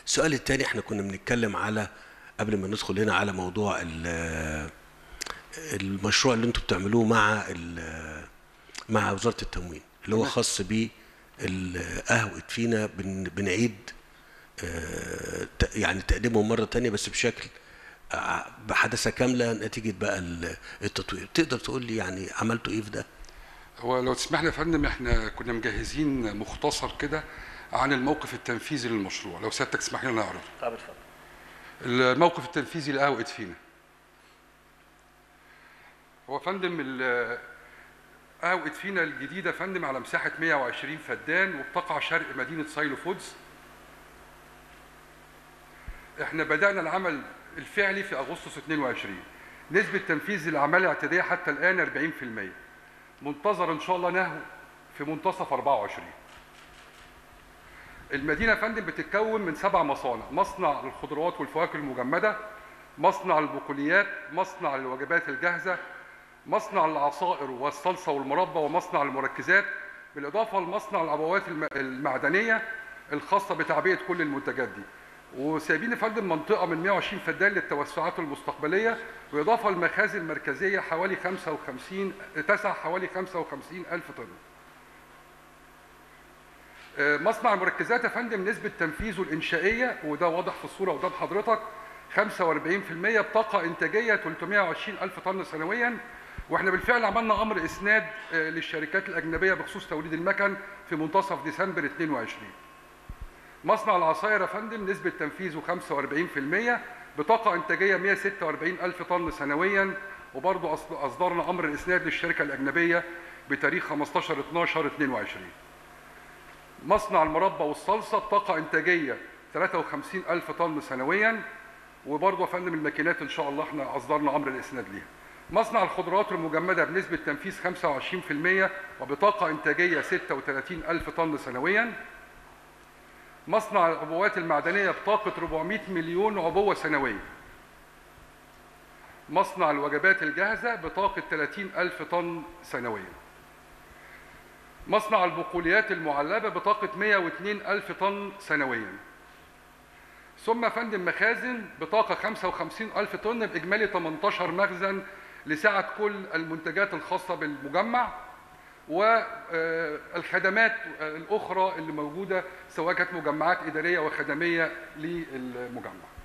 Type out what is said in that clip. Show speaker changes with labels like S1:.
S1: السؤال التاني، احنا كنا بنتكلم على قبل ما ندخل هنا على موضوع المشروع اللي انتوا بتعملوه مع وزارة التموين، اللي هو
S2: تمام.
S1: خاص قهوة فينا. بنعيد يعني تقديمهم مرة تانية، بس بشكل بحدثة كاملة نتيجة بقى التطوير. تقدر تقول لي يعني عملتوا ايه في ده؟
S2: هو لو تسمح لي يا فندم، احنا كنا مجهزين مختصر كده عن الموقف التنفيذي للمشروع، لو سيادتك تسمح لي نعرضه.
S1: طب اتفضل.
S2: الموقف التنفيذي لقهوة فينا. هو فندم قهوة فينا الجديدة فندم على مساحة 120 فدان، وبتقع شرق مدينة سايلو فودز. احنا بدأنا العمل الفعلي في أغسطس 22. نسبة تنفيذ الأعمال الاعتيادية حتى الآن 40%. منتظر إن شاء الله نهو في منتصف 24. المدينة فندم بتتكون من 7 مصانع: مصنع الخضروات والفواكه المجمدة، مصنع البقوليات، مصنع الوجبات الجاهزة، مصنع العصائر والصلصة والمربى، ومصنع المركزات، بالإضافة لمصنع العبوات المعدنية الخاصة بتعبئة كل المنتجات دي. وسايبين يا فندم منطقة من 120 فدان للتوسعات المستقبلية، وإضافة للمخازن المركزية حوالي 55 ألف طن. مصنع المركزات يا فندم نسبة تنفيذه الإنشائية، وده واضح في الصورة قدام حضرتك، 45%، بطاقة إنتاجية 320 ألف طن سنويا. واحنا بالفعل عملنا أمر إسناد للشركات الأجنبية بخصوص توريد المكن في منتصف ديسمبر 22. مصنع العصائر يا فندم نسبة تنفيذه 45%، بطاقة إنتاجية 146 ألف طن سنويا، وبرضه أصدرنا أمر الإسناد للشركة الأجنبية بتاريخ 15/12/22. مصنع المربى والصلصة بطاقة إنتاجية 53 ألف طن سنويا، وبرضه يا فندم الماكينات إن شاء الله احنا أصدرنا أمر الإسناد ليها. مصنع الخضروات المجمدة بنسبة تنفيذ 25%، وبطاقة إنتاجية 36 ألف طن سنويا. مصنع العبوات المعدنية بطاقة 400 مليون عبوة سنويا. مصنع الوجبات الجاهزة بطاقة 30 ألف طن سنويا. مصنع البقوليات المعلبة بطاقة 102 ألف طن سنويا. ثم فندم مخازن بطاقة 55 ألف طن، بإجمالي 18 مخزن لسعة كل المنتجات الخاصة بالمجمع والخدمات الأخرى اللي موجودة، سواء كانت مجمعات إدارية وخدمية للمجمع.